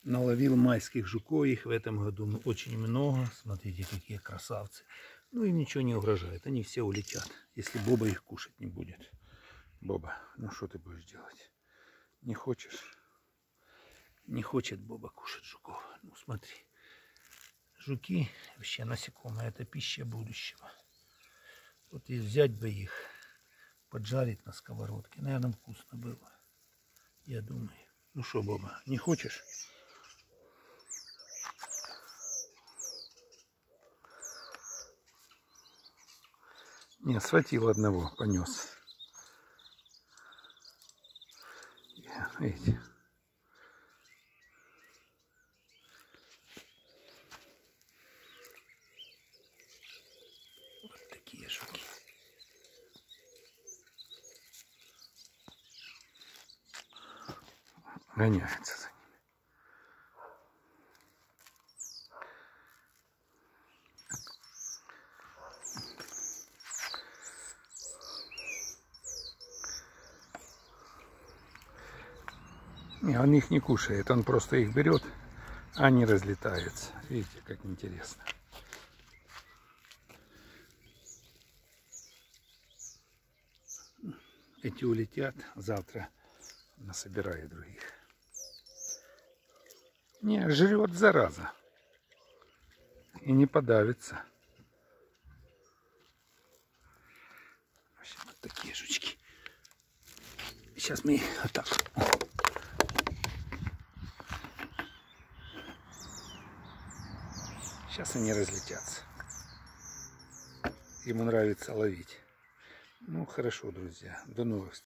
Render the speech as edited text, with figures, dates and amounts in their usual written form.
Наловил майских жуков, их в этом году очень много. Смотрите, какие красавцы. Ну им ничего не угрожает, они все улетят, если Боба их кушать не будет. Боба, ну что ты будешь делать? Не хочешь? Не хочет Боба кушать жуков. Ну смотри, жуки, вообще насекомые, это пища будущего. Вот и взять бы их, поджарить на сковородке. Наверное, вкусно было, я думаю. Ну что, Боба, не хочешь? Не, схватил одного, понес. Видите? Вот такие жуки. Гоняются за ними. Не, он их не кушает, он просто их берет, а они разлетаются. Видите, как интересно. Эти улетят, завтра насобираю других. Не, жрет зараза. И не подавится. В общем, вот такие жучки. Сейчас мы их вот так. Сейчас они разлетятся. Ему нравится ловить. Ну, хорошо, друзья. До новых встреч.